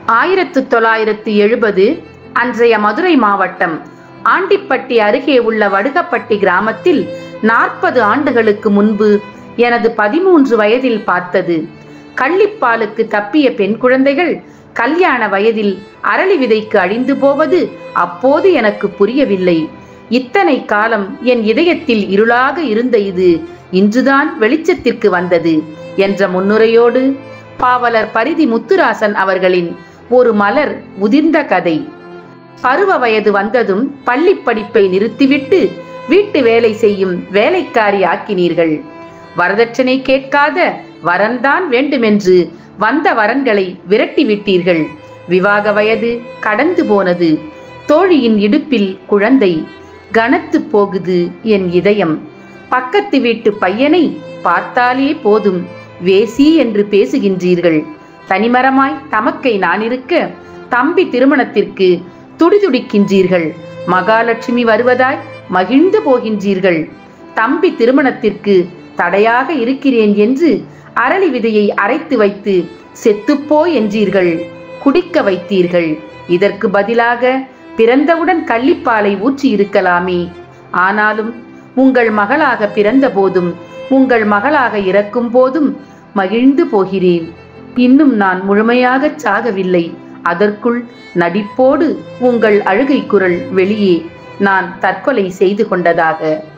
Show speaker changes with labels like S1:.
S1: 1970 அன்றைய மதுரை மாவட்டம் ஆண்டிப்பட்டி அருகே உள்ள வடுகப்பட்டி கிராமத்தில் 40 ஆண்டுகளுக்கு முன்பு எனது 13 வயதில் பார்த்தது. கள்ளிப்பாலுக்கு தப்பிய பெண் குழந்தைகள் கல்யாண வயதில் அரளி விதைக்கு அழிந்து போவது அப்போது எனக்கு புரியவில்லை. இத்தனை காலம் என் இதயத்தில் இருளாக இருந்த இது இன்றுதான் வெளிச்சத்திற்கு வந்தது என்ற முன்னுரையோடு பாவலர் பரிதி முத்துராசன் அவர்களின் ஒரு மலர் உதிர்ந்த கதை. பருவ வயது வந்ததும் பள்ளி படிப்பை நிறுத்திவிட்டு வீட்டு வேலை செய்யும் வேலைக்காரி ஆக்கினீர்கள். வரதட்சணை கேட்காத வரன்தான் வேண்டுமென்று வந்த வரன்களை விரட்டி விட்டீர்கள். விவாக வயது கடந்து போனது. தோழியின் இடுப்பில் குழந்தை. கனத்து போகுது என் இதயம். பக்கத்து வீட்டு பையனை பார்த்தாலே போதும் வேசி என்று பேசுகின்றீர்கள். தனிமரமாய் தமக்கை நான் இருக்க தம்பி திருமணத்திற்கு துடிதுடிக்கின்றீர்கள். மகாலட்சுமி வருவதாய் மகிழ்ந்து போகின்றீர்கள். தம்பி திருமணத்திற்கு தடையாக இருக்கிறேன் என்று அரளி விதையை அரைத்து வைத்து செத்துப்போ என்றீர்கள். குடிக்க வைத்தீர்கள். இதற்கு பதிலாக பிறந்தவுடன் கள்ளிப்பாலை ஊற்றி இருக்கலாமே. ஆனாலும் உங்கள் மகளாக பிறந்த போதும் உங்கள் மகளாக இறக்கும் போதும் மகிழ்ந்து போகிறேன். இன்னும் நான் முழுமையாக சாகவில்லை. அதற்குள் நடிப்போடு உங்கள் அழுகை குரல் வெளியே நான் தற்கொலை செய்து கொண்டதாக.